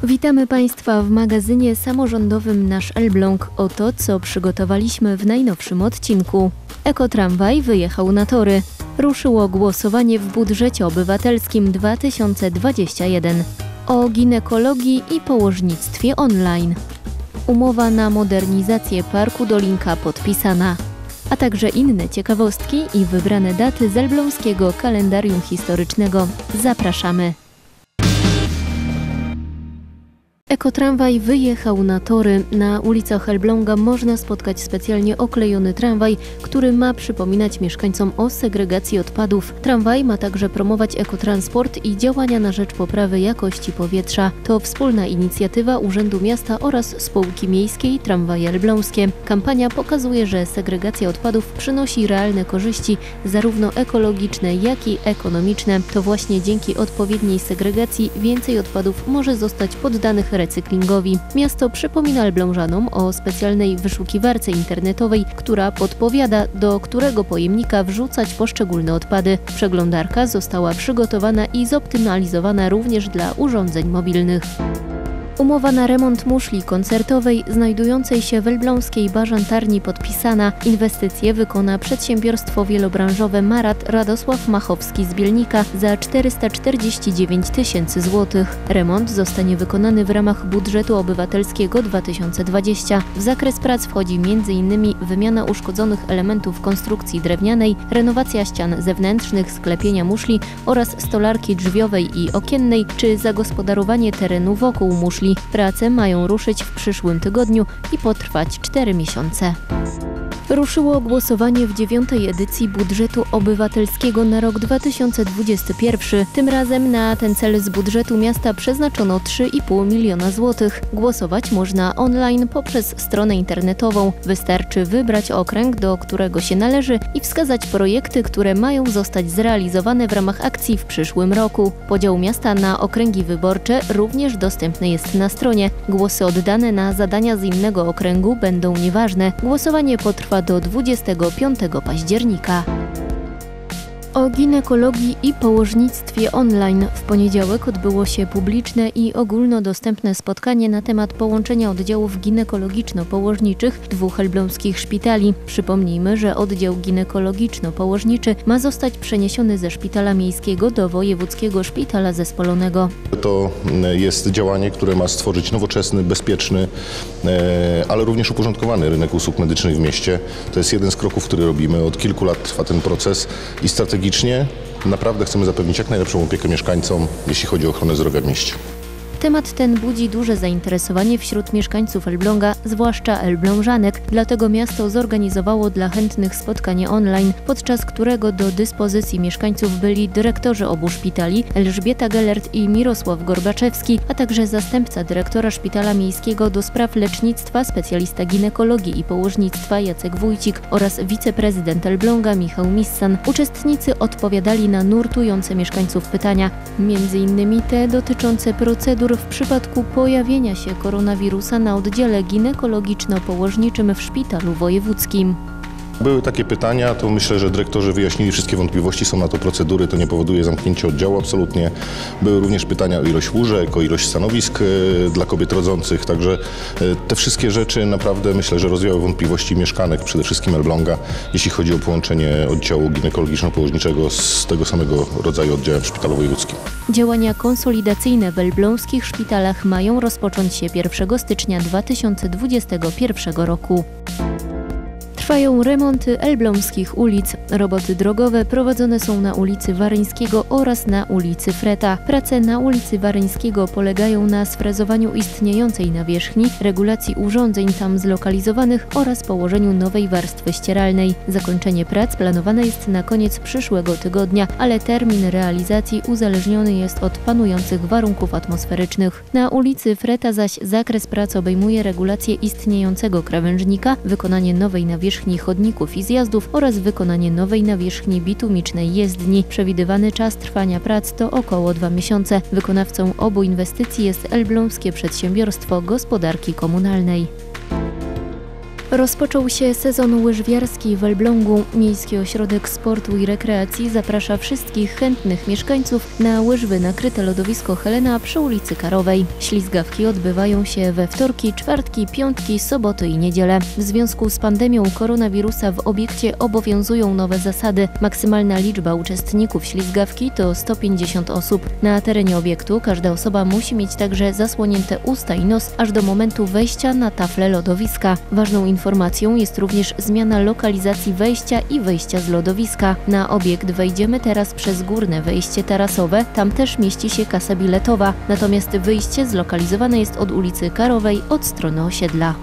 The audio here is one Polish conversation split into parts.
Witamy Państwa w magazynie samorządowym Nasz Elbląg. Oto, co przygotowaliśmy w najnowszym odcinku. Ekotramwaj wyjechał na tory. Ruszyło głosowanie w budżecie obywatelskim 2021. O ginekologii i położnictwie online. Umowa na modernizację Parku Dolinka podpisana. A także inne ciekawostki i wybrane daty z elbląskiego kalendarium historycznego. Zapraszamy! Ekotramwaj wyjechał na tory. Na ulicach Elbląga można spotkać specjalnie oklejony tramwaj, który ma przypominać mieszkańcom o segregacji odpadów. Tramwaj ma także promować ekotransport i działania na rzecz poprawy jakości powietrza. To wspólna inicjatywa Urzędu Miasta oraz Spółki Miejskiej Tramwaje Elbląskie. Kampania pokazuje, że segregacja odpadów przynosi realne korzyści, zarówno ekologiczne, jak i ekonomiczne. To właśnie dzięki odpowiedniej segregacji więcej odpadów może zostać poddanych recyklingowi. Miasto przypomina elblążanom o specjalnej wyszukiwarce internetowej, która podpowiada, do którego pojemnika wrzucać poszczególne odpady. Przeglądarka została przygotowana i zoptymalizowana również dla urządzeń mobilnych. Umowa na remont muszli koncertowej znajdującej się w elbląskiej bażantarni podpisana. Inwestycje wykona przedsiębiorstwo wielobranżowe Marat Radosław Machowski z Bielnika za 449 000 złotych. Remont zostanie wykonany w ramach budżetu obywatelskiego 2020. W zakres prac wchodzi m.in. wymiana uszkodzonych elementów konstrukcji drewnianej, renowacja ścian zewnętrznych, sklepienia muszli oraz stolarki drzwiowej i okiennej, czy zagospodarowanie terenu wokół muszli. Prace mają ruszyć w przyszłym tygodniu i potrwać 4 miesiące. Ruszyło głosowanie w 9. edycji budżetu obywatelskiego na rok 2021. Tym razem na ten cel z budżetu miasta przeznaczono 3,5 miliona złotych. Głosować można online poprzez stronę internetową. Wystarczy wybrać okręg, do którego się należy i wskazać projekty, które mają zostać zrealizowane w ramach akcji w przyszłym roku. Podział miasta na okręgi wyborcze również dostępny jest na stronie. Głosy oddane na zadania z innego okręgu będą nieważne. Głosowanie potrwa do 25 października. O ginekologii i położnictwie online w poniedziałek odbyło się publiczne i ogólnodostępne spotkanie na temat połączenia oddziałów ginekologiczno-położniczych dwóch elbląskich szpitali. Przypomnijmy, że oddział ginekologiczno-położniczy ma zostać przeniesiony ze szpitala miejskiego do wojewódzkiego szpitala zespolonego. To jest działanie, które ma stworzyć nowoczesny, bezpieczny, ale również uporządkowany rynek usług medycznych w mieście. To jest jeden z kroków, który robimy. Od kilku lat trwa ten proces i strategicznie naprawdę chcemy zapewnić jak najlepszą opiekę mieszkańcom, jeśli chodzi o ochronę zdrowia w mieście. Temat ten budzi duże zainteresowanie wśród mieszkańców Elbląga, zwłaszcza elblążanek, dlatego miasto zorganizowało dla chętnych spotkanie online, podczas którego do dyspozycji mieszkańców byli dyrektorzy obu szpitali Elżbieta Gellert i Mirosław Gorbaczewski, a także zastępca dyrektora szpitala miejskiego do spraw lecznictwa, specjalista ginekologii i położnictwa Jacek Wójcik oraz wiceprezydent Elbląga Michał Missan. Uczestnicy odpowiadali na nurtujące mieszkańców pytania, m.in. te dotyczące procedur w przypadku pojawienia się koronawirusa na oddziale ginekologiczno-położniczym w szpitalu wojewódzkim. Były takie pytania, to myślę, że dyrektorzy wyjaśnili wszystkie wątpliwości, są na to procedury, to nie powoduje zamknięcia oddziału absolutnie. Były również pytania o ilość łóżek, o ilość stanowisk dla kobiet rodzących, także te wszystkie rzeczy naprawdę myślę, że rozwiały wątpliwości mieszkanek, przede wszystkim Elbląga, jeśli chodzi o połączenie oddziału ginekologiczno-położniczego z tego samego rodzaju oddziałem w szpitalu wojewódzkim. Działania konsolidacyjne w elbląskich szpitalach mają rozpocząć się 1 stycznia 2021 roku. Trwają remonty elbląskich ulic. Roboty drogowe prowadzone są na ulicy Waryńskiego oraz na ulicy Freta. Prace na ulicy Waryńskiego polegają na sfrezowaniu istniejącej nawierzchni, regulacji urządzeń tam zlokalizowanych oraz położeniu nowej warstwy ścieralnej. Zakończenie prac planowane jest na koniec przyszłego tygodnia, ale termin realizacji uzależniony jest od panujących warunków atmosferycznych. Na ulicy Freta zaś zakres prac obejmuje regulację istniejącego krawężnika, wykonanie nowej nawierzchni chodników i zjazdów oraz wykonanie nowej nawierzchni bitumicznej jezdni. Przewidywany czas trwania prac to około 2 miesiące. Wykonawcą obu inwestycji jest Elbląskie Przedsiębiorstwo Gospodarki Komunalnej. Rozpoczął się sezon łyżwiarski w Elblągu. Miejski Ośrodek Sportu i Rekreacji zaprasza wszystkich chętnych mieszkańców na łyżwy nakryte lodowisko Helena przy ulicy Karowej. Ślizgawki odbywają się we wtorki, czwartki, piątki, soboty i niedziele. W związku z pandemią koronawirusa w obiekcie obowiązują nowe zasady. Maksymalna liczba uczestników ślizgawki to 150 osób. Na terenie obiektu każda osoba musi mieć także zasłonięte usta i nos aż do momentu wejścia na taflę lodowiska. Ważną informacją jest również zmiana lokalizacji wejścia i wyjścia z lodowiska. Na obiekt wejdziemy teraz przez górne wejście tarasowe, tam też mieści się kasa biletowa, natomiast wyjście zlokalizowane jest od ulicy Karowej od strony osiedla.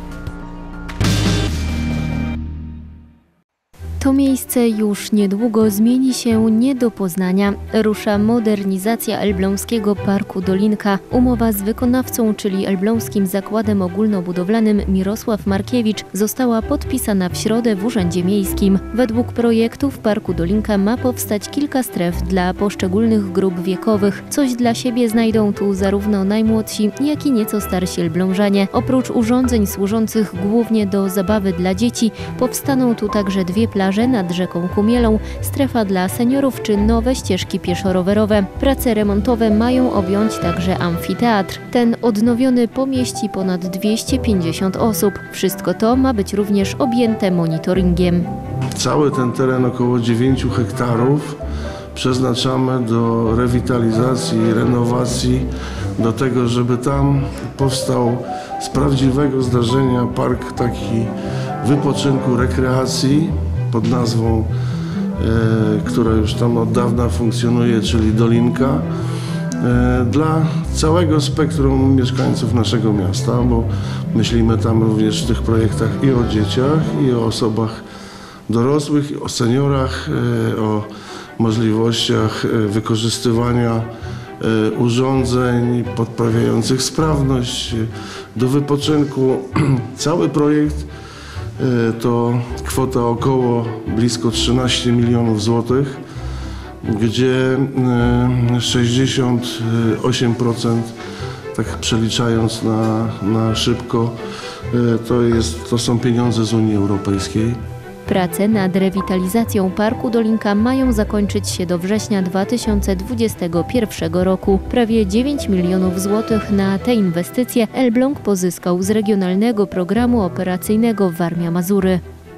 To miejsce już niedługo zmieni się nie do poznania. Rusza modernizacja Elbląskiego Parku Dolinka. Umowa z wykonawcą, czyli Elbląskim Zakładem Ogólnobudowlanym Mirosław Markiewicz, została podpisana w środę w Urzędzie Miejskim. Według projektu w Parku Dolinka ma powstać kilka stref dla poszczególnych grup wiekowych. Coś dla siebie znajdą tu zarówno najmłodsi, jak i nieco starsi elblążanie. Oprócz urządzeń służących głównie do zabawy dla dzieci, powstaną tu także dwie plaże nad rzeką Kumielą, strefa dla seniorów czy nowe ścieżki pieszo-rowerowe. Prace remontowe mają objąć także amfiteatr. Ten odnowiony pomieści ponad 250 osób. Wszystko to ma być również objęte monitoringiem. Cały ten teren, około 9 hektarów, przeznaczamy do rewitalizacji, renowacji, do tego, żeby tam powstał z prawdziwego zdarzenia park taki wypoczynku, rekreacji, pod nazwą, która już tam od dawna funkcjonuje, czyli Dolinka, dla całego spektrum mieszkańców naszego miasta, bo myślimy tam również w tych projektach i o dzieciach, i o osobach dorosłych, i o seniorach, o możliwościach wykorzystywania urządzeń podprawiających sprawność do wypoczynku. Cały projekt to kwota około blisko 13 milionów złotych, gdzie 68%, tak przeliczając na szybko, to są pieniądze z Unii Europejskiej. Prace nad rewitalizacją Parku Dolinka mają zakończyć się do września 2021 roku. Prawie 9 milionów złotych na te inwestycje Elbląg pozyskał z Regionalnego Programu Operacyjnego Warmia-Mazury.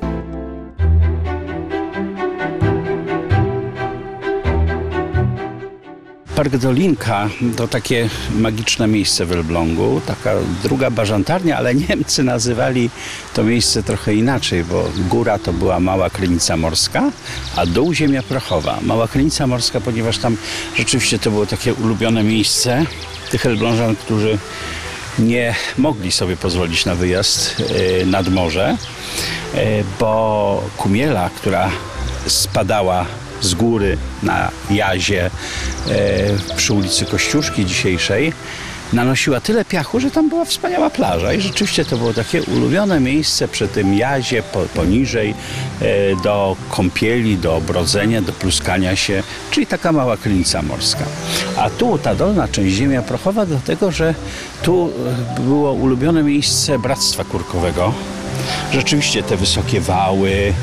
Park Dolinka to takie magiczne miejsce w Elblągu, taka druga bażantarnia, ale Niemcy nazywali to miejsce trochę inaczej, bo góra to była Mała Krynica Morska, a dół ziemia prochowa. Mała Krynica Morska, ponieważ tam rzeczywiście to było takie ulubione miejsce tych Elblążan, którzy nie mogli sobie pozwolić na wyjazd nad morze, bo Kumiela, która spadała z góry na jazie przy ulicy Kościuszki dzisiejszej, nanosiła tyle piachu, że tam była wspaniała plaża i rzeczywiście to było takie ulubione miejsce przy tym jazie poniżej do kąpieli, do obrodzenia, do pluskania się, czyli taka Mała Krynica Morska. A tu ta dolna część ziemia prochowa, dlatego że tu było ulubione miejsce Bractwa Kurkowego. Rzeczywiście te wysokie wały,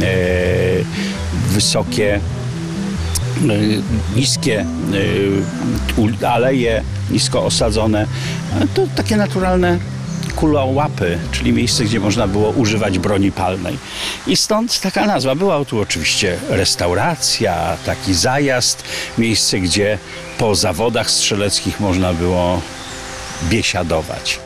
wysokie, niskie aleje, nisko osadzone, to takie naturalne kulołapy, czyli miejsce, gdzie można było używać broni palnej. I stąd taka nazwa. Była tu oczywiście restauracja, taki zajazd, miejsce, gdzie po zawodach strzeleckich można było biesiadować.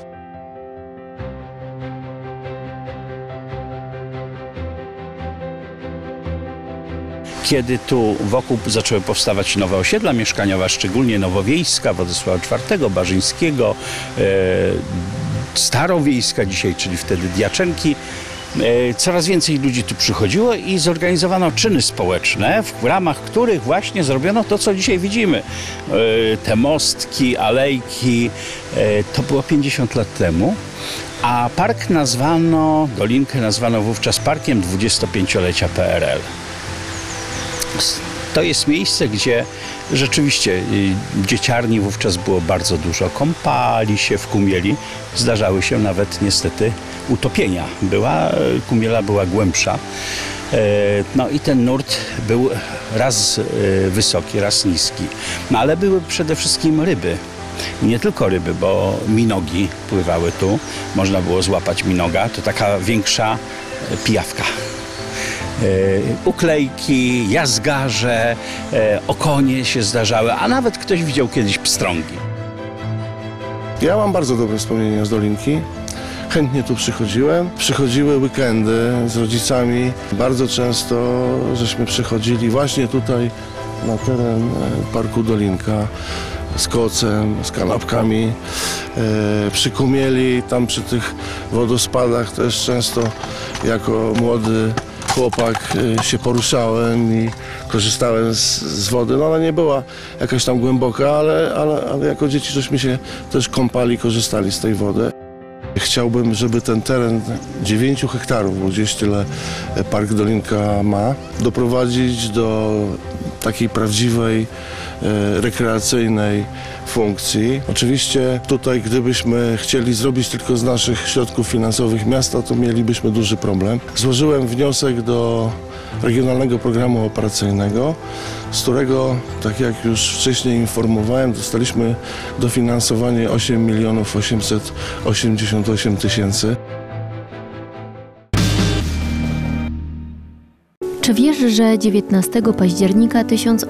Kiedy tu wokół zaczęły powstawać nowe osiedla mieszkaniowe, szczególnie Nowowiejska, Władysława IV, Barzyńskiego, Starowiejska dzisiaj, czyli wtedy Diaczenki, coraz więcej ludzi tu przychodziło i zorganizowano czyny społeczne, w ramach których właśnie zrobiono to, co dzisiaj widzimy. Te mostki, alejki, to było 50 lat temu, a park Dolinkę nazwano wówczas parkiem 25-lecia PRL. To jest miejsce, gdzie Rzeczywiście dzieciarni wówczas było bardzo dużo. Kąpali się w Kumieli. Zdarzały się nawet niestety utopienia. Kumiela była głębsza. No i ten nurt był raz wysoki, raz niski. No ale były przede wszystkim ryby. I nie tylko ryby, bo minogi pływały tu. Można było złapać minoga. To taka większa pijawka. Uklejki, jazgarze, okonie się zdarzały, a nawet ktoś widział kiedyś pstrągi. Ja mam bardzo dobre wspomnienia z Dolinki. Chętnie tu przychodziłem. Przychodziły weekendy z rodzicami. Bardzo często żeśmy przychodzili właśnie tutaj na teren Parku Dolinka z kocem, z kanapkami. Przy Kumieli, tam przy tych wodospadach też często jako młody chłopak się poruszałem i korzystałem z wody. No ona nie była jakaś tam głęboka, ale jako dzieci żeśmy się też kąpali, korzystali z tej wody. Chciałbym, żeby ten teren 9 hektarów, bo gdzieś tyle Park Dolinka ma, doprowadzić do takiej prawdziwej, rekreacyjnej funkcji. Oczywiście tutaj, gdybyśmy chcieli zrobić tylko z naszych środków finansowych miasta, to mielibyśmy duży problem. Złożyłem wniosek do Regionalnego Programu Operacyjnego, z którego, tak jak już wcześniej informowałem, dostaliśmy dofinansowanie 8 888 000. Czy wiesz, że 19 października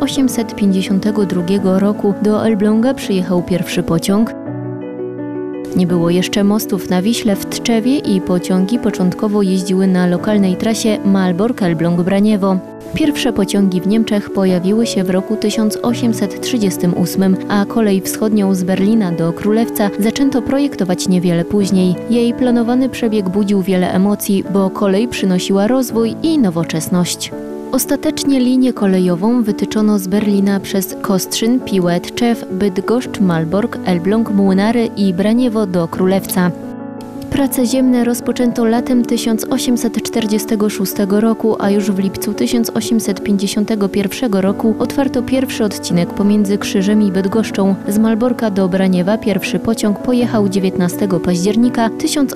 1852 roku do Elbląga przyjechał pierwszy pociąg? Nie było jeszcze mostów na Wiśle w Tczewie i pociągi początkowo jeździły na lokalnej trasie Malbork-Elbląg-Braniewo. Pierwsze pociągi w Niemczech pojawiły się w roku 1838, a kolej wschodnią z Berlina do Królewca zaczęto projektować niewiele później. Jej planowany przebieg budził wiele emocji, bo kolej przynosiła rozwój i nowoczesność. Ostatecznie linię kolejową wytyczono z Berlina przez Kostrzyn, Piłę, Tczew, Bydgoszcz, Malbork, Elbląg, Młynary i Braniewo do Królewca. Prace ziemne rozpoczęto latem 1846 roku, a już w lipcu 1851 roku otwarto pierwszy odcinek pomiędzy Krzyżem i Bydgoszczą. Z Malborka do Braniewa pierwszy pociąg pojechał 19 października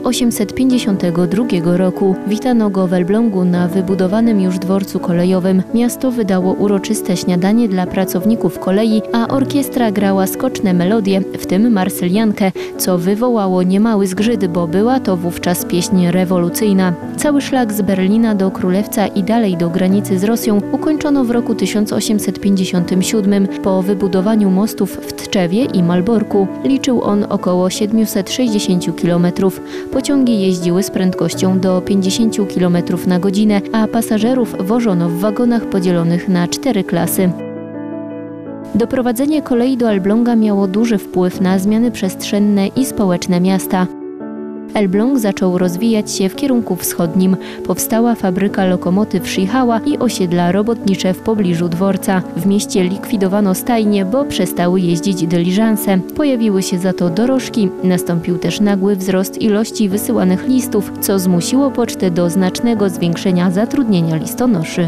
1852 roku. Witano go w Elblągu na wybudowanym już dworcu kolejowym. Miasto wydało uroczyste śniadanie dla pracowników kolei, a orkiestra grała skoczne melodie, w tym Marsyliankę, co wywołało niemały zgrzyt, bo była to wówczas pieśń rewolucyjna. Cały szlak z Berlina do Królewca i dalej do granicy z Rosją ukończono w roku 1857 po wybudowaniu mostów w Tczewie i Malborku. Liczył on około 760 km. Pociągi jeździły z prędkością do 50 km na godzinę, a pasażerów wożono w wagonach podzielonych na 4 klasy. Doprowadzenie kolei do Elbląga miało duży wpływ na zmiany przestrzenne i społeczne miasta. Elbląg zaczął rozwijać się w kierunku wschodnim. Powstała fabryka lokomotyw Schiehau'a i osiedla robotnicze w pobliżu dworca. W mieście likwidowano stajnie, bo przestały jeździć dyliżanse. Pojawiły się za to dorożki. Nastąpił też nagły wzrost ilości wysyłanych listów, co zmusiło pocztę do znacznego zwiększenia zatrudnienia listonoszy.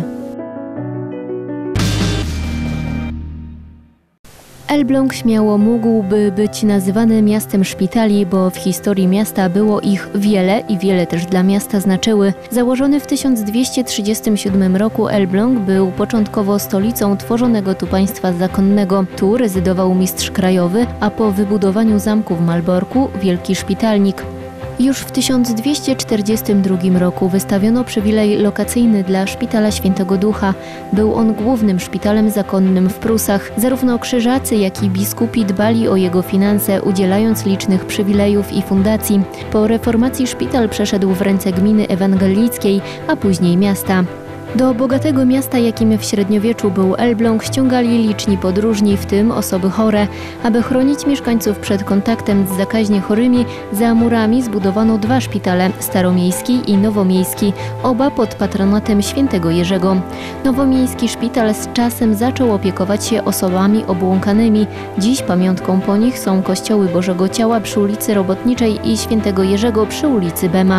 Elbląg śmiało mógłby być nazywany miastem szpitali, bo w historii miasta było ich wiele i wiele też dla miasta znaczyły. Założony w 1237 roku Elbląg był początkowo stolicą tworzonego tu państwa zakonnego. Tu rezydował mistrz krajowy, a po wybudowaniu zamku w Malborku wielki szpitalnik. Już w 1242 roku wystawiono przywilej lokacyjny dla Szpitala Świętego Ducha. Był on głównym szpitalem zakonnym w Prusach. Zarówno krzyżacy, jak i biskupi dbali o jego finanse, udzielając licznych przywilejów i fundacji. Po reformacji szpital przeszedł w ręce gminy ewangelickiej, a później miasta. Do bogatego miasta, jakim w średniowieczu był Elbląg, ściągali liczni podróżni, w tym osoby chore. Aby chronić mieszkańców przed kontaktem z zakaźnie chorymi, za murami zbudowano 2 szpitale, staromiejski i nowomiejski, oba pod patronatem świętego Jerzego. Nowomiejski szpital z czasem zaczął opiekować się osobami obłąkanymi. Dziś pamiątką po nich są kościoły Bożego Ciała przy ulicy Robotniczej i świętego Jerzego przy ulicy Bema.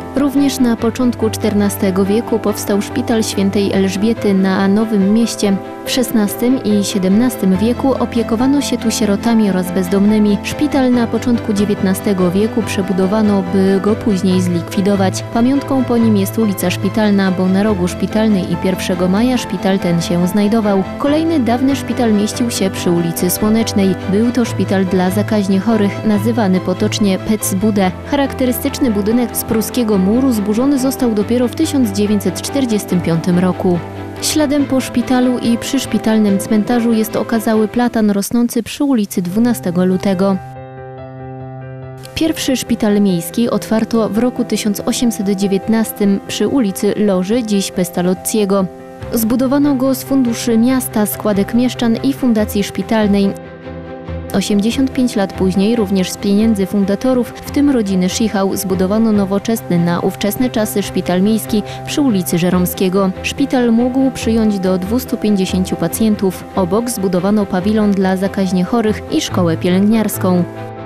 Również na początku XIV wieku powstał szpital świętej Elżbiety na Nowym Mieście. W XVI i XVII wieku opiekowano się tu sierotami oraz bezdomnymi. Szpital na początku XIX wieku przebudowano, by go później zlikwidować. Pamiątką po nim jest ulica Szpitalna, bo na rogu Szpitalnej i 1 maja szpital ten się znajdował. Kolejny dawny szpital mieścił się przy ulicy Słonecznej. Był to szpital dla zakaźnie chorych, nazywany potocznie Petzbude. Charakterystyczny budynek z pruskiego muru zburzony został dopiero w 1945 roku. Śladem po szpitalu i przy szpitalnym cmentarzu jest okazały platan rosnący przy ulicy 12 lutego. Pierwszy szpital miejski otwarto w roku 1819 przy ulicy Loży, dziś Pestalozziego. Zbudowano go z funduszy miasta, składek mieszczan i fundacji szpitalnej. 85 lat później, również z pieniędzy fundatorów, w tym rodziny Schichał, zbudowano nowoczesny na ówczesne czasy szpital miejski przy ulicy Żeromskiego. Szpital mógł przyjąć do 250 pacjentów. Obok zbudowano pawilon dla zakaźnie chorych i szkołę pielęgniarską.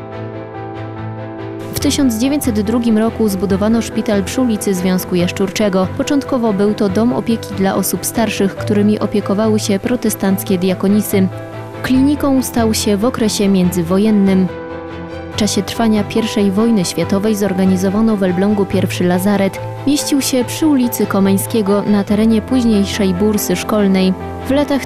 W 1902 roku zbudowano szpital przy ulicy Związku Jaszczurczego. Początkowo był to dom opieki dla osób starszych, którymi opiekowały się protestanckie diakonisy. Kliniką stał się w okresie międzywojennym. W czasie trwania I wojny światowej zorganizowano w Elblągu pierwszy lazaret. Mieścił się przy ulicy Komeńskiego na terenie późniejszej bursy szkolnej. W latach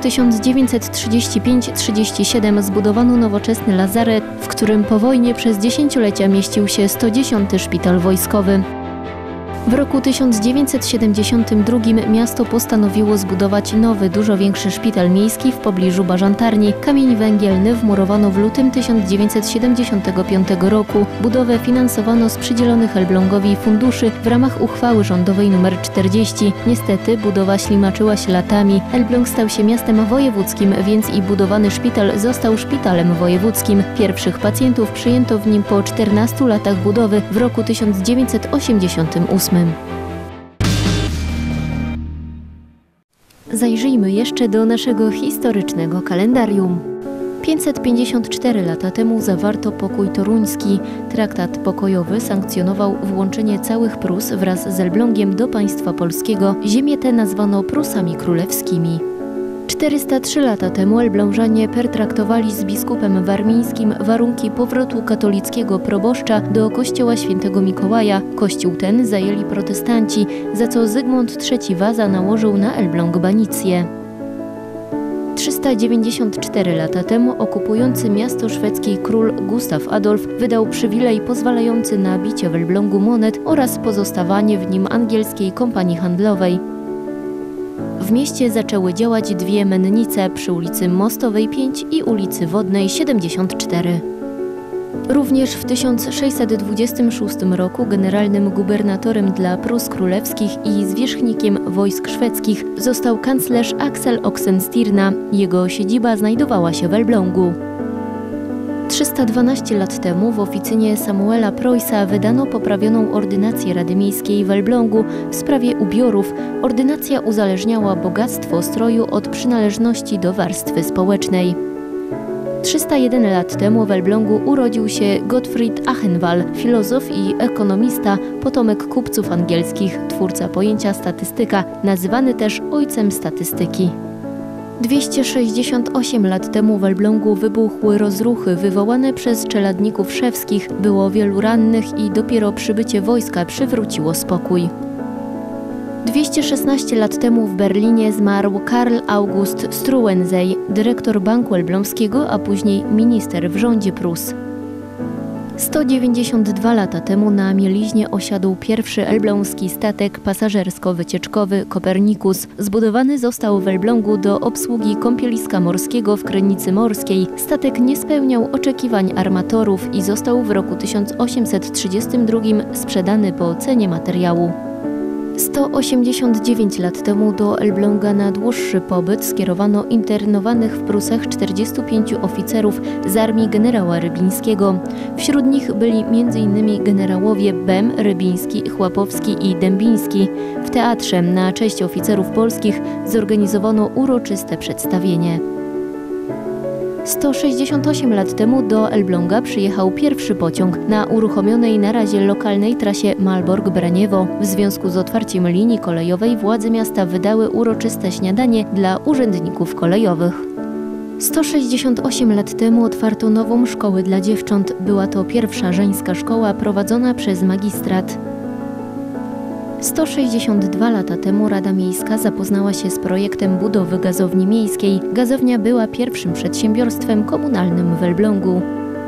1935–37 zbudowano nowoczesny lazaret, w którym po wojnie przez dziesięciolecia mieścił się 110. Szpital Wojskowy. W roku 1972 miasto postanowiło zbudować nowy, dużo większy szpital miejski w pobliżu Bażantarni. Kamień węgielny wmurowano w lutym 1975 roku. Budowę finansowano z przydzielonych Elblągowi funduszy w ramach uchwały rządowej nr 40. Niestety budowa ślimaczyła się latami. Elbląg stał się miastem wojewódzkim, więc i budowany szpital został szpitalem wojewódzkim. Pierwszych pacjentów przyjęto w nim po 14 latach budowy w roku 1988. Zajrzyjmy jeszcze do naszego historycznego kalendarium. 554 lata temu zawarto pokój toruński. Traktat pokojowy sankcjonował włączenie całych Prus wraz z Elblągiem do państwa polskiego. Ziemię tę nazwano Prusami Królewskimi. 403 lata temu Elblążanie pertraktowali z biskupem warmińskim warunki powrotu katolickiego proboszcza do kościoła świętego Mikołaja. Kościół ten zajęli protestanci, za co Zygmunt III Waza nałożył na Elbląg banicję. 394 lata temu okupujący miasto szwedzki król Gustaw Adolf wydał przywilej pozwalający na bicie w Elblągu monet oraz pozostawanie w nim angielskiej kompanii handlowej. W mieście zaczęły działać dwie mennice przy ulicy Mostowej 5 i ulicy Wodnej 74. Również w 1626 roku generalnym gubernatorem dla Prus Królewskich i zwierzchnikiem wojsk szwedzkich został kanclerz Axel Oxenstierna. Jego siedziba znajdowała się w Elblągu. 312 lat temu w oficynie Samuela Preussa wydano poprawioną ordynację Rady Miejskiej w Elblągu w sprawie ubiorów. Ordynacja uzależniała bogactwo stroju od przynależności do warstwy społecznej. 301 lat temu w Elblągu urodził się Gottfried Achenwall, filozof i ekonomista, potomek kupców angielskich, twórca pojęcia statystyka, nazywany też ojcem statystyki. 268 lat temu w Elblągu wybuchły rozruchy wywołane przez czeladników szewskich. Było wielu rannych i dopiero przybycie wojska przywróciło spokój. 216 lat temu w Berlinie zmarł Karl August Struensee, dyrektor Banku Elbląskiego, a później minister w rządzie Prus. 192 lata temu na Mieliźnie osiadł pierwszy elbląski statek pasażersko-wycieczkowy Kopernikus. Zbudowany został w Elblągu do obsługi kąpieliska morskiego w Krynicy Morskiej. Statek nie spełniał oczekiwań armatorów i został w roku 1832 sprzedany po cenie materiału. 189 lat temu do Elbląga na dłuższy pobyt skierowano internowanych w Prusach 45 oficerów z armii generała Rybińskiego. Wśród nich byli m.in. generałowie Bem, Rybiński, Chłapowski i Dębiński. W teatrze na cześć oficerów polskich zorganizowano uroczyste przedstawienie. 168 lat temu do Elbląga przyjechał pierwszy pociąg na uruchomionej na razie lokalnej trasie Malbork-Braniewo. W związku z otwarciem linii kolejowej władze miasta wydały uroczyste śniadanie dla urzędników kolejowych. 168 lat temu otwarto nową szkołę dla dziewcząt. Była to pierwsza żeńska szkoła prowadzona przez magistrat. 162 lata temu Rada Miejska zapoznała się z projektem budowy gazowni miejskiej. Gazownia była pierwszym przedsiębiorstwem komunalnym w Elblągu.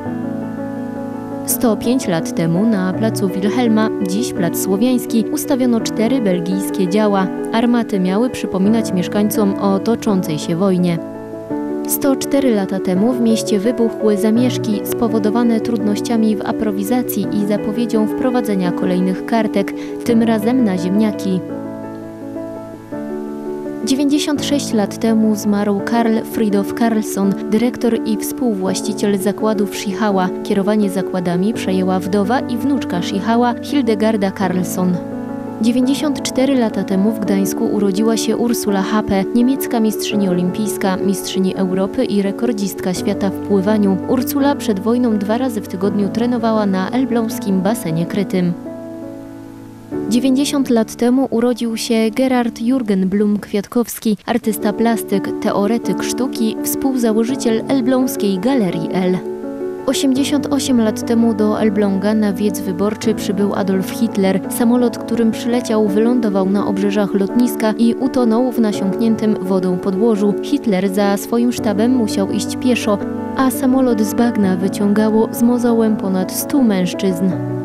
105 lat temu na placu Wilhelma, dziś Plac Słowiański, ustawiono 4 belgijskie działa. Armaty miały przypominać mieszkańcom o toczącej się wojnie. 104 lata temu w mieście wybuchły zamieszki spowodowane trudnościami w aprowizacji i zapowiedzią wprowadzenia kolejnych kartek, tym razem na ziemniaki. 96 lat temu zmarł Karl Fridtjof Carlsson, dyrektor i współwłaściciel zakładów Schiehau'a. Kierowanie zakładami przejęła wdowa i wnuczka Schiehau'a, Hildegarda Carlsson. 94 lata temu w Gdańsku urodziła się Ursula Hape, niemiecka mistrzyni olimpijska, mistrzyni Europy i rekordzistka świata w pływaniu. Ursula przed wojną 2 razy w tygodniu trenowała na elbląskim basenie krytym. 90 lat temu urodził się Gerard Jürgen Blum-Kwiatkowski, artysta plastyk, teoretyk sztuki, współzałożyciel elbląskiej Galerii L. 88 lat temu do Elbląga na wiec wyborczy przybył Adolf Hitler. Samolot, którym przyleciał, wylądował na obrzeżach lotniska i utonął w nasiąkniętym wodą podłożu. Hitler za swoim sztabem musiał iść pieszo, a samolot z bagna wyciągało z mozołem ponad 100 mężczyzn.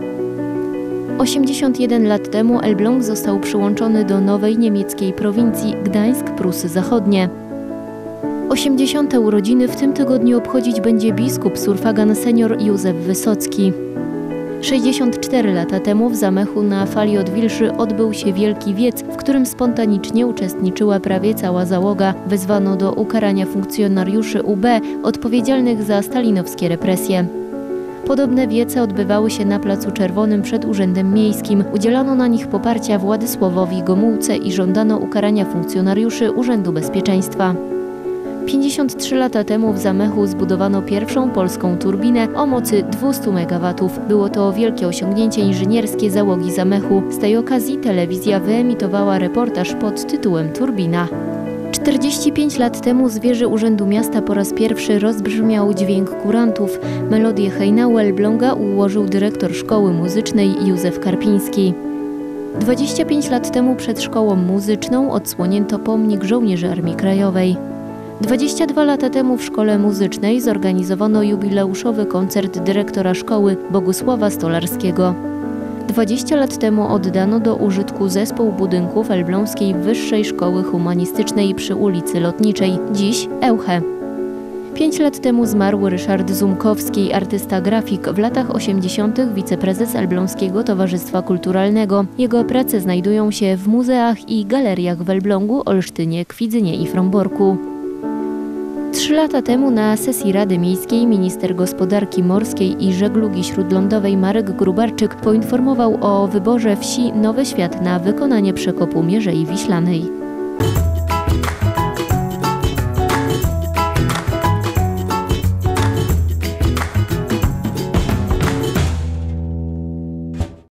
81 lat temu Elbląg został przyłączony do nowej niemieckiej prowincji Gdańsk-Prusy Zachodnie. 80. urodziny w tym tygodniu obchodzić będzie biskup Surfagan senior Józef Wysocki. 64 lata temu w Zamechu na fali Odwilży odbył się wielki wiec, w którym spontanicznie uczestniczyła prawie cała załoga. Wezwano do ukarania funkcjonariuszy UB odpowiedzialnych za stalinowskie represje. Podobne wiece odbywały się na Placu Czerwonym przed Urzędem Miejskim. Udzielano na nich poparcia Władysławowi Gomułce i żądano ukarania funkcjonariuszy Urzędu Bezpieczeństwa. 53 lata temu w Zamechu zbudowano pierwszą polską turbinę o mocy 200 MW. Było to wielkie osiągnięcie inżynierskie załogi Zamechu. Z tej okazji telewizja wyemitowała reportaż pod tytułem Turbina. 45 lat temu z wieży Urzędu Miasta po raz pierwszy rozbrzmiał dźwięk kurantów. Melodię hejnału Elbląga ułożył dyrektor szkoły muzycznej Józef Karpiński. 25 lat temu przed szkołą muzyczną odsłonięto pomnik żołnierzy Armii Krajowej. 22 lata temu w szkole muzycznej zorganizowano jubileuszowy koncert dyrektora szkoły Bogusława Stolarskiego. 20 lat temu oddano do użytku zespół budynków Elbląskiej Wyższej Szkoły Humanistycznej przy ulicy Lotniczej, dziś Ełche. 5 lat temu zmarł Ryszard Zumkowski, artysta grafik, w latach 80. wiceprezes Elbląskiego Towarzystwa Kulturalnego. Jego prace znajdują się w muzeach i galeriach w Elblągu, Olsztynie, Kwidzynie i Fromborku. 3 lata temu na sesji Rady Miejskiej minister gospodarki morskiej i żeglugi śródlądowej Marek Grubarczyk poinformował o wyborze wsi Nowy Świat na wykonanie przekopu Mierzei Wiślanej.